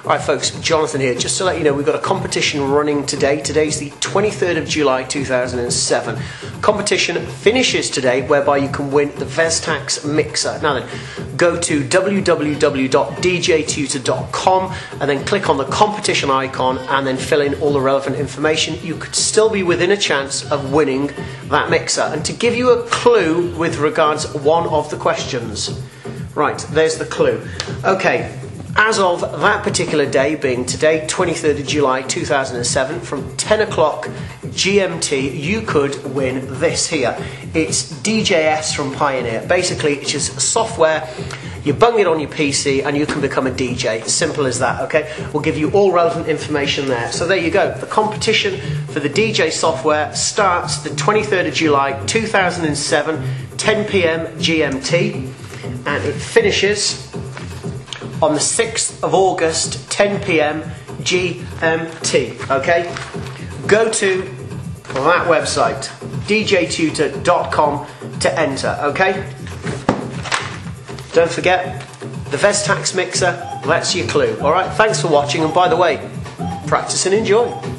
Alright folks, Jonathan here. Just to let you know, we've got a competition running today. Today's the 23rd of July 2007. Competition finishes today, whereby you can win the Vestax mixer. Now then, go to www.djtutor.com and then click on the competition icon and then fill in all the relevant information. You could still be within a chance of winning that mixer. And to give you a clue with regards to one of the questions. Right, there's the clue. Okay. As of that particular day, being today, 23rd of July 2007, from 10 o'clock GMT, you could win this here. It's DJS from Pioneer. Basically, it's just software. You bung it on your PC and you can become a DJ. Simple as that, okay? We'll give you all relevant information there. So there you go. The competition for the DJ software starts the 23rd of July 2007, 10 PM GMT, and it finishes on the 6th of August, 10 PM GMT, okay? Go to that website, djtutor.com, to enter, okay? Don't forget, the Vestax mixer, that's your clue, alright? Thanks for watching, and by the way, practice and enjoy.